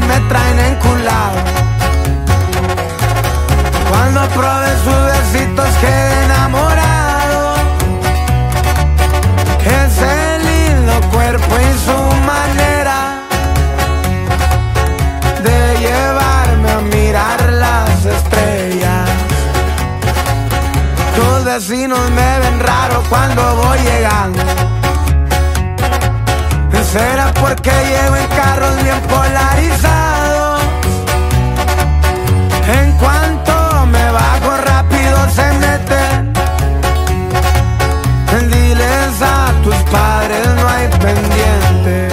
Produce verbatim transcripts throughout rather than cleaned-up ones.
me traen enculado. Cuando probé sus besitos quedé enamorado. Ese lindo cuerpo y su manera de llevarme a mirar las estrellas. Tus vecinos me ven raro cuando voy llegando. ¿Será porque llevo en carros bien polarizados? En cuanto me bajo rápido se meten. Diles a tus padres no hay pendientes,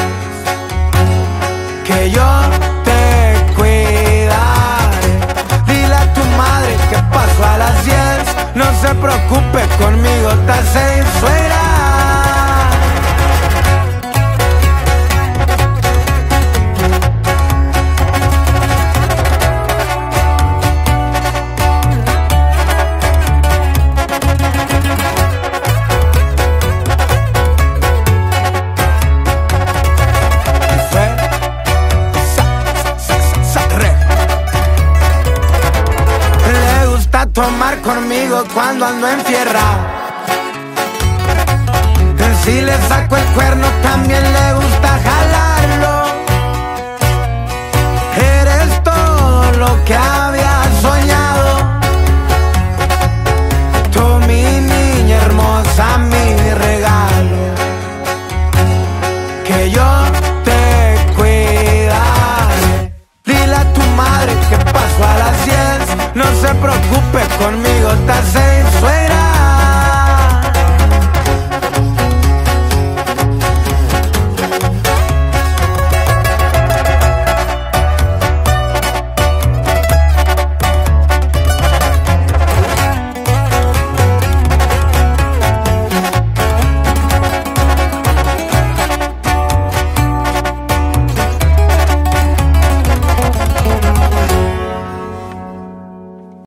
que yo te cuidaré. Dile a tu madre que paso a las diez. No se preocupe conmigo, tal se suegra. Tomar conmigo cuando ando enfierrado. Si le saco el cuerno también le gusta